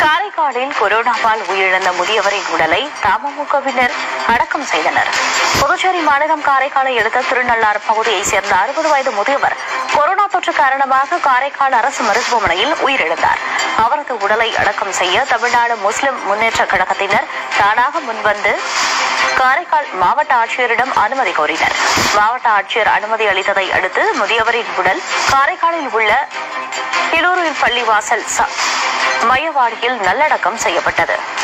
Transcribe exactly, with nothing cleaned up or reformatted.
காரைக்காலில் கொரோனாவால் உயிரிழந்த முதியவரின் உடலை தமுகவினர் அடக்கம் செய்தனர். புதுச்சேரி மாநிலம் காரைக்காலை அடுத்த திருநள்ளாறு பகுதியைச் சேர்ந்த அறுபது வயது முதியவர் கொரோனா தொற்று காரணமாக காரைக்கால் அரசு மருத்துவமனையில் உயிரிழந்தார். அவரது உடலை அடக்கம் செய்ய தமிழ்நாடு முஸ்லிம் முன்னேற்ற கழகத்தினர் தானாக முன்வந்து காரைக்கால் மாவட்ட ஆட்சியரிடம் அனுமதி கோரினர். மாவட்ட ஆட்சியர் அனுமதி அளித்ததை அடுத்து முதியவரின் உடல் காரைக்காலில் உள்ள கிளூரில் பள்ளிவாசல் மையவாடியில் நல்லடக்கம் செய்யப்பட்டது.